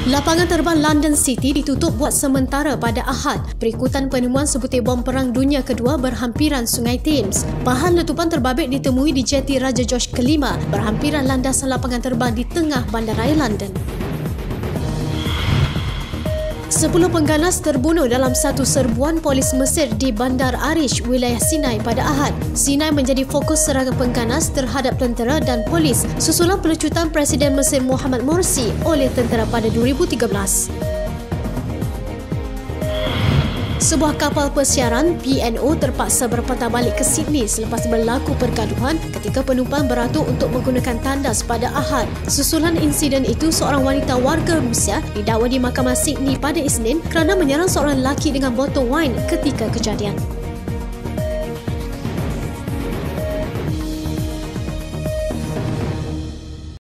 Lapangan terbang London City ditutup buat sementara pada Ahad berikutan penemuan sebutir bom Perang Dunia Kedua berhampiran Sungai Thames. Bahan letupan terbabit ditemui di jeti Raja George V berhampiran landasan lapangan terbang di tengah bandaraya London. 10 pengganas terbunuh dalam satu serbuan polis Mesir di Bandar Arish, wilayah Sinai pada Ahad. Sinai menjadi fokus serangan pengganas terhadap tentera dan polis susulan pelecutan Presiden Mesir Mohamed Morsi oleh tentera pada 2013. Sebuah kapal persiaran PNO terpaksa berpatah balik ke Sydney selepas berlaku pergaduhan ketika penumpang beratur untuk menggunakan tandas pada Ahad. Susulan insiden itu, seorang wanita warga Rusia didakwa di Mahkamah Sydney pada Isnin kerana menyerang seorang lelaki dengan botol wine ketika kejadian.